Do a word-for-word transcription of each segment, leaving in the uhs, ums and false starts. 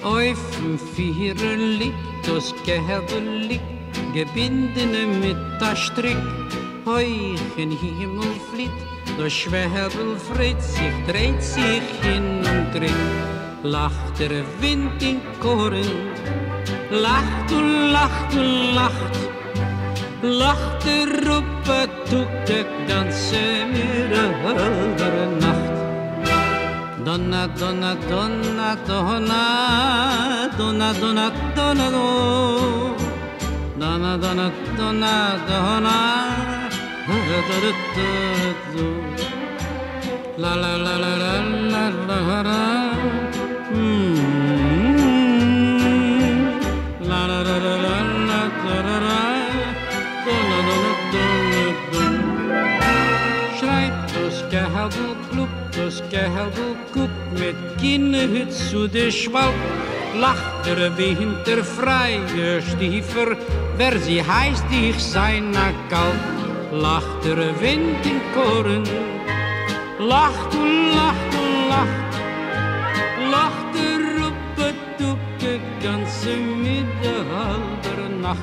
Auf dem Vierer liegt das Gehäbel, gebindene mit der Strick. Heuch in Himmel flieht, das Schwäbel freut sich, dreht sich hin und dreht. Lacht der Wind in Choren, lacht und lacht und lacht. Lacht der Ruppe, tut die ganze Nacht. Donna, donna, donna, donna, donna, donna, donna, do. Donna, donna, donna, donna, la la la la la la la la. La la la la la la la la. Donna, donna, donna, donna. Schreit das Gehäbel, kluckt das Gehäbel, guckt mit Kinnehütz zu der Schwalb. Lacht er wie hinter freie Stiefer, wer sie heißt, ich sei na kalt. Lacht der Wind in Choren, lacht und lacht und lacht. Lacht der Ruppe, ducke ganze Mitte halber Nacht.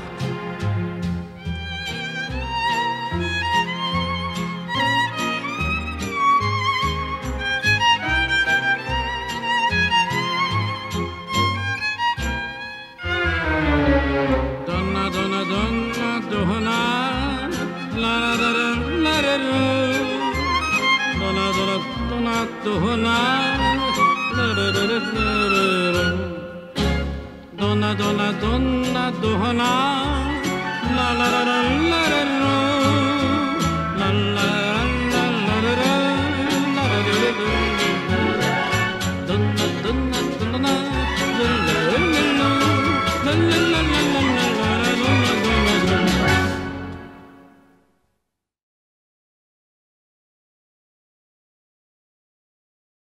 Donna, donna, donna, donna,